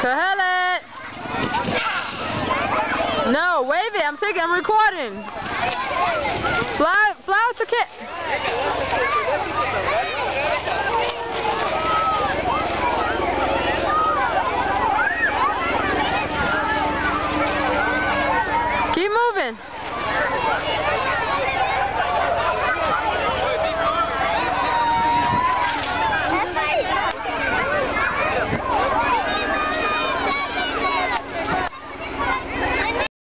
Kahele! No, wave it. I'm recording. Fly out your kid.